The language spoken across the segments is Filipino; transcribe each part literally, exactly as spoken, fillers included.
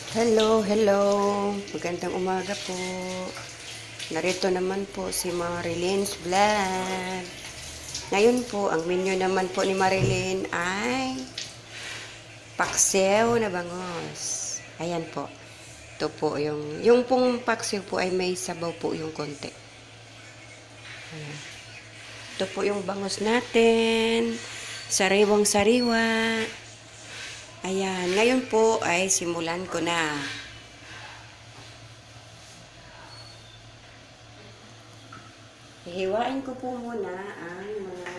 Hello, hello. Magandang umaga po. Narito naman po si Marilene's Vlog. Ngayon po, ang menu naman po ni Marilene ay paksiw na bangos. Ayan po. Ito po yung, yung pong paksiw po ay may sabaw po yung konti. Ayan. Ito po yung bangos natin. Sariwang-sariwa. Ayan, ngayon po ay simulan ko na. Hihiwain ko po muna ang mga...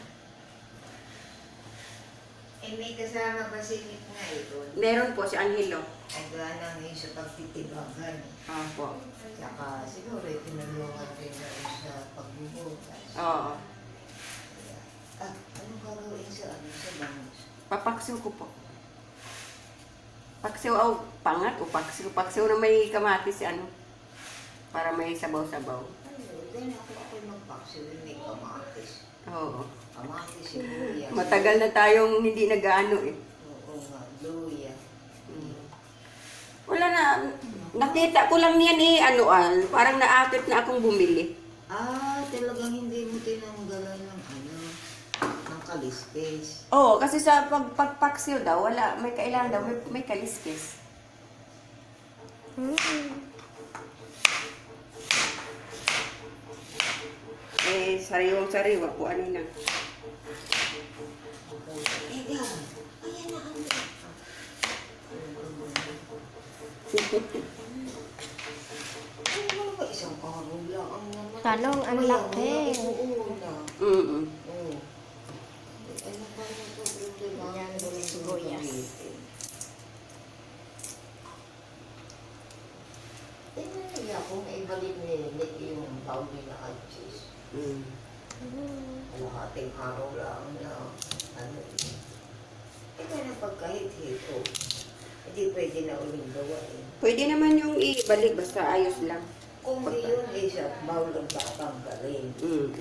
Eh, may kasama ba si Nick na ito? Meron po si Angelo. Ay, gawa lang yun sa pagtitibagan. Opo. Saka siguro ay tinulungan rin na rin sa pagbubukas. Oo. Ah, anong gagawin sa ano sa bangus? Papaksiw ko po. Paksiw o pangat o paksiw. Paksiw na may kamatis si ano. Para may sabaw-sabaw. Ano, then ako ako'y magpaksiw yung may kamatis. Oo. Kamatis, sibuyas. Matagal na tayong hindi nag-ano eh. Oo nga, luya. Mm. Wala na. Nakita ko lang yan eh. Ano ah. Parang naakit na akong bumili. Ah, talagang hindi mo tinanggalan ng ano, ng kaliskis. Oo, kasi sa pag pagpaksiw daw, wala, may kailangan daw, may, may kaliskis. Eh, sariwang-sariwa po, ano na. Ega, ayan na ang ano ba isang karong lang ang naman? Talong, ang laki. Oo na. Mm-mm. Oo. Ano ba yung problema? Yan, sibuyas. Tingnan niya kung ibalik ni yung tawag na at cheese. Mm. Kalahating araw lang na ano eh. Eh kaya pagkahit-hito, hindi pwede na uling gawain. Pwede naman yung ibalik, basta ayos lang. Kung di yun eh sa bawal ang tatanggalin. Mm.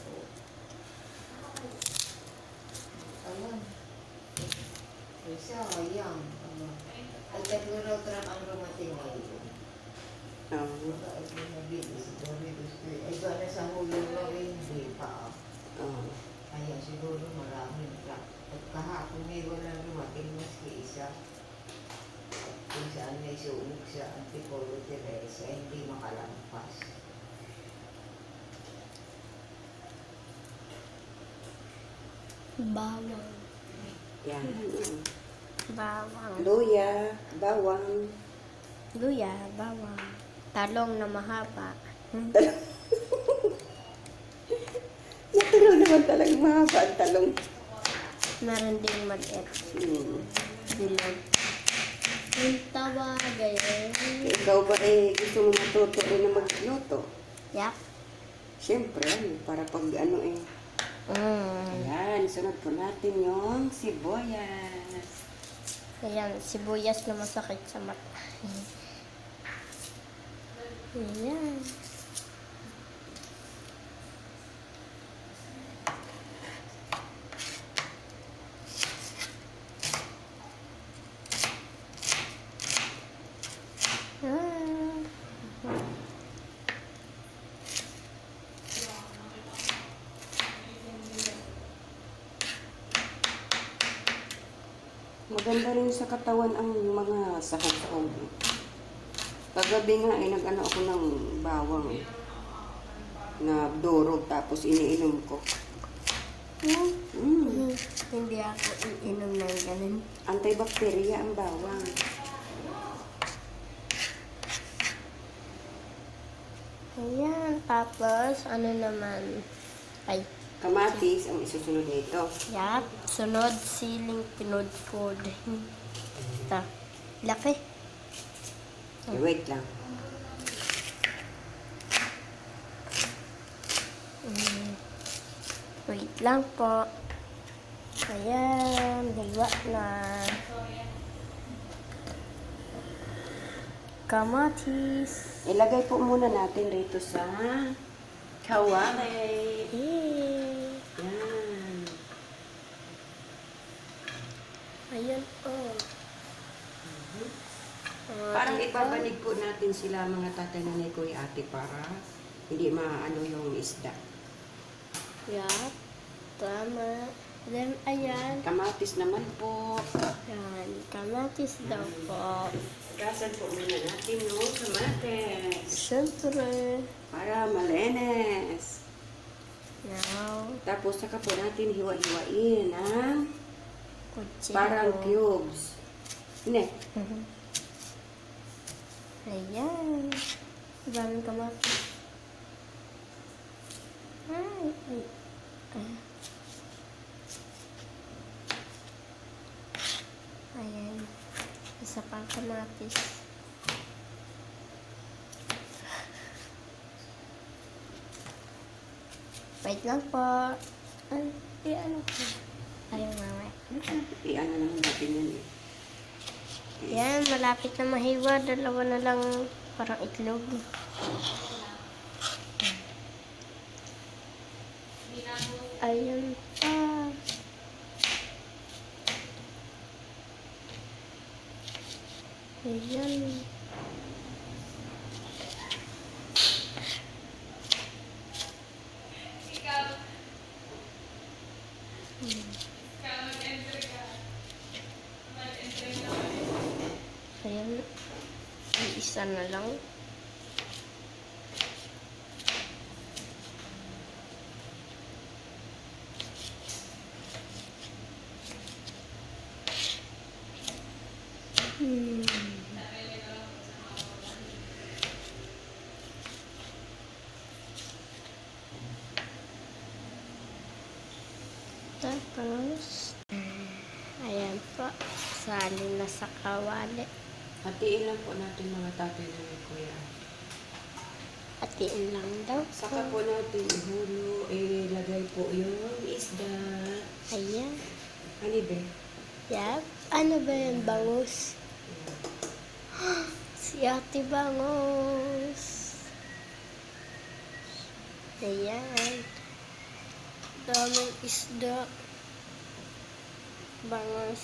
Alam. Eh sayang. Ano. Ay tatlo raw tram ang rumating ngayon. Oh. Wala ay pinabili si Dory gusto eh. Ay gana sa huli na rin, hindi pa. Oh. Kaya siguro maraming truck. At kahapon may walang lumating maski isa. Kung saan may sunog sa Antipolo Teresa, hindi makalampas. Bawang. Yan. Mm. Bawang. Luya, bawang. Luya, bawang. Talong na mahaba. Hmm. Natural naman talagang mahaba ang talong. Meron din mag-et. Mm. Bilog. Yung tawagay. Ikaw ba eh, gusto mo matuto rin na magluto? Yak. Siyempre, para pag ano eh. Mm. Ayan, sunod po natin yung sibuyas. Ayan, sibuyas na masakit sa mata. Ayan. Ah. Maganda rin sa katawan ang mga sahog-sahog. Kagabi nga eh, nag-ano ako ng bawang eh, na durog tapos iniinom ko. Hmm. Mm. Hindi ako iinom ng ganun. Antibacteria ang bawang. Ayan, tapos ano naman? Ay, Kamatis ang isusunod nito. yap. Sunod, siling pinod food. Ito. Laki. Okay, wait lang. Mm. Wait lang po. Ayan, diwa na. Kamatis. Ilagay po muna natin rito sa kawali. Eh. Yan. Ayan po. Ah, Parang diba? ipabanig po natin sila mga tatay, nanay, kuya, ate para hindi maano yung isda. Yup. Tama. Then, ayan. Kamatis naman po. Yan. Kamatis daw po. Gasan po muna natin yung kamatis Siyempre. para malinis. Now, Tapos saka po natin hiwa-hiwain ng kutsilo. parang cubes. Hindi. Mhm. Ayan. Daming kamatis. Ay, ay. Ay. Ayan. Isa pang kamatis. Wait lang po. Ay, eh, ano po? Ayun, mama. I-ano naman natin yan eh. Yan, malapit na mahiwa. Dalawa na lang parang itlog. Ayun pa. Ayan. Ayan. Isa na lang. Hmm. Tapos, ayan po. Salin na sa kawali. Hatiin lang po natin mga tatay na may kuya. Atiin lang daw. Saka po natin ihulo, ilagay po yung isda. Ayan. Ano ba? Yap. Ano ba yan? Bangus? Si Ate Bangus. Ayan. Daming isda. Bangus.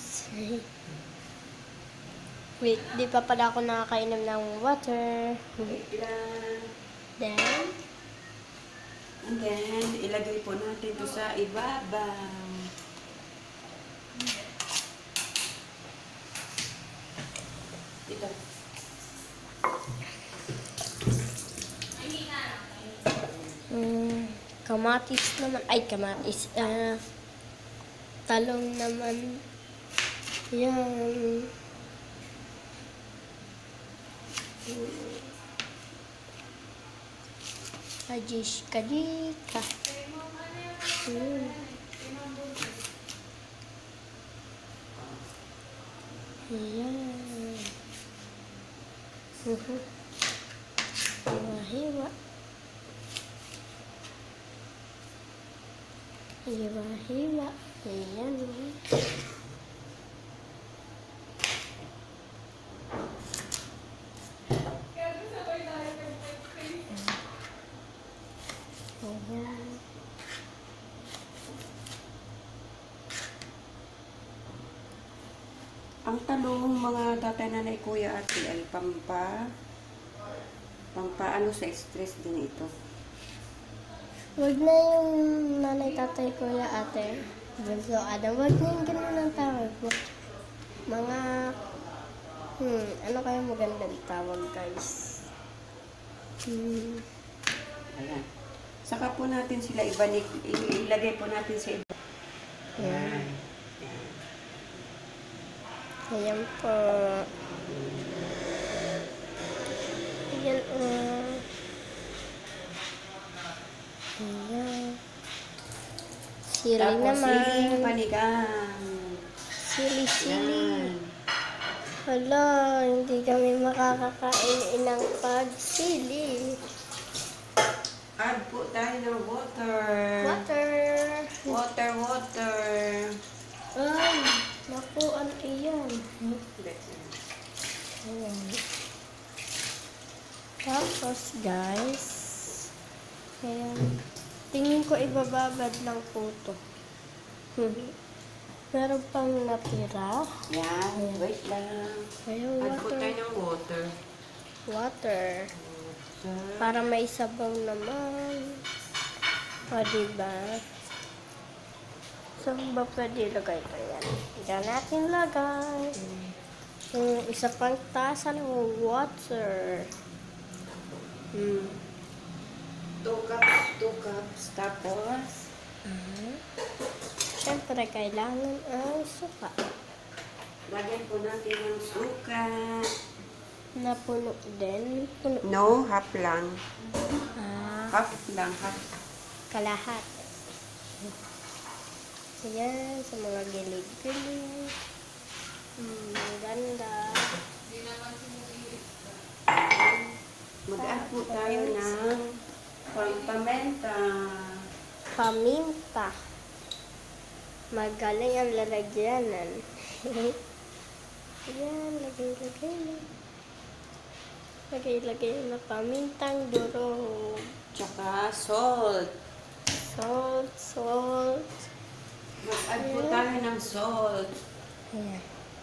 Wait, di pa pala ako nakakainom ng water. Wait lang. Then, And then, ilagay po natin ito sa ibabaw. Ito. mm, kamatis naman. Ay, kamatis. Ah, talong naman. Yan. Kajish, kajika. Hmm. Ayan. Mhm. Hiwa-hiwa. Hiwa-hiwa. Ayan. Ayan. Ang talong mga tatay, nanay, kuya, ate ay pampa pampaano sa stress din ito. Wag na yung nanay, tatay, kuya, ate. Bunso, Adam. Wag na yung ganun ang tawag mo. Mga, hmm, ano kaya magandang tawag, guys? Hmm, Ayan. Saka po natin sila ibanig, i- ilagay po natin sa iba. Ayan. Ayan po. Ayan, uh, ayan. Sili Tapos siling naman. panigang. Sili, sili. Yan. Hala, hindi kami makakakain ng pagsili. Add po tayo ng water. Water. Water, water. Ay, naku, ano iyan? Ayan. Tapos, guys, ayan. Tingin ko ibababad lang po ito. Meron pang natira. Yan, wait lang. Ayun, Add po water. tayo water. Para may sabaw naman. O, diba? Saan ba pwede ilagay ito yan? Diyan natin lagay. Yung isa pang tasa ng water. Hmm. Two cups, two cups. Tapos, Uh-huh. Siyempre, kailangan ang suka. lagyan po natin ng suka. Napuno din. Puno. No, half lang. Ah, Half lang, half. kalahat. Ayan, sa mga gilid-gilid. Hmm, ang ganda. Mag-add po tayo ng pampamenta. Paminta. Magaling ang lalagyanan. Ayan, lagay-lagay na. Lagay-lagay na pamintang durog. Tsaka salt. Salt, salt. Mag-add po tayo ng salt. Ayan.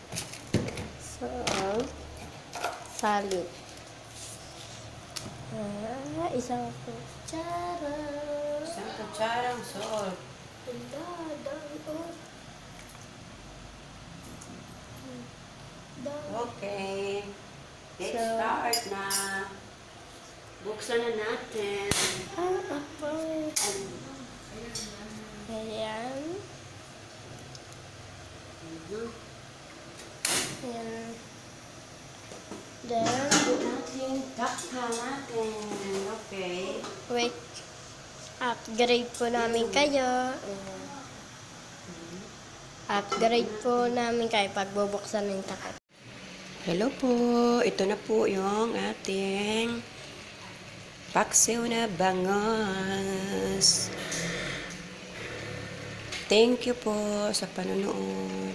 Salt. Salit. Ah, isang kutsara. Isang kutsarang salt. Ganda, dami oh. Dami. Okay. Let's So- start na. Buksan na natin. Ah, ako. Ano? Ayan. Mhm. Ayan. Then, Natin, takpan natin. Okay. wait. Upgrade po namin kayo. Upgrade po namin kayo pag bubuksan ng takip. Hello po. Ito na po yung ating paksiw na bangos. Thank you po sa panonood.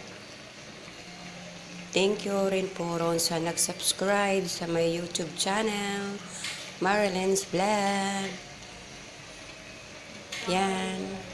Thank you rin po ron sa nag-subscribe sa my YouTube channel, Marilyn's Vlog. Yan.